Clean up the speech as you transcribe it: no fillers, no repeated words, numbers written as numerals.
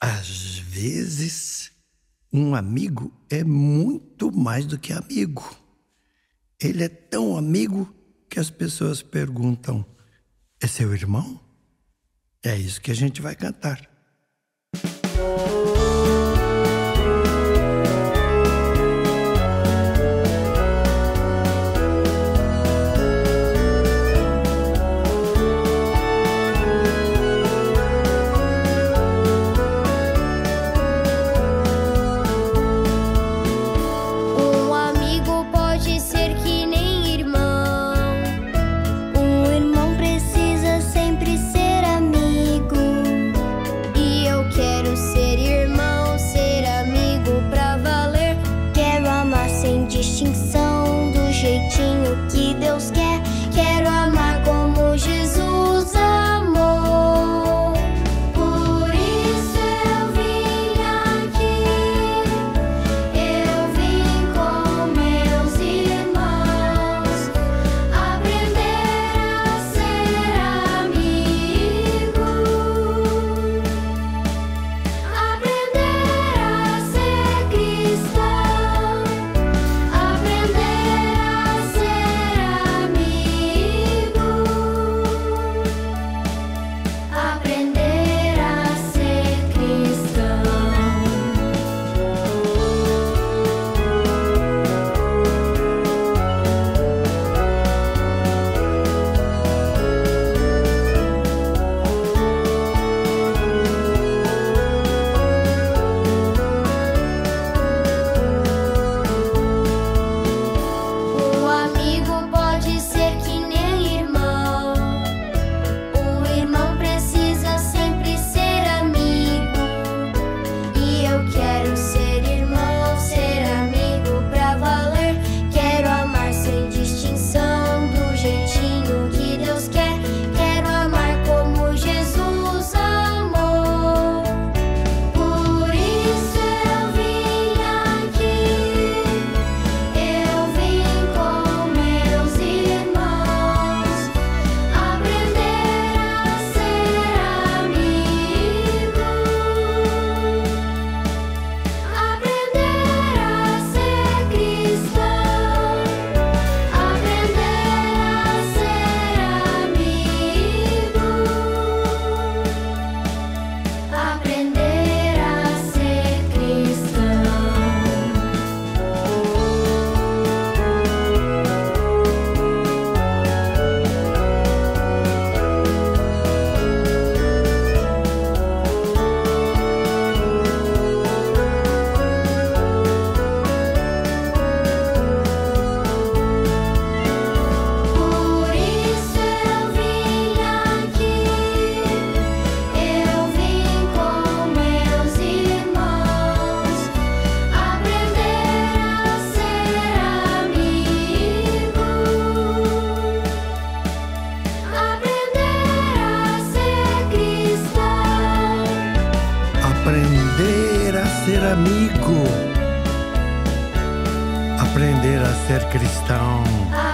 Às vezes, um amigo é muito mais do que amigo. Ele é tão amigo que as pessoas perguntam: é seu irmão? É isso que a gente vai cantar. Distinção do jeitinho que Deus quer. Quero amar como Jesus amou. Por isso eu vim aqui. Eu vim com meus irmãos aprender a ser amigo, aprender a ser cristão. Aprender a ser amigo, aprender a ser cristão.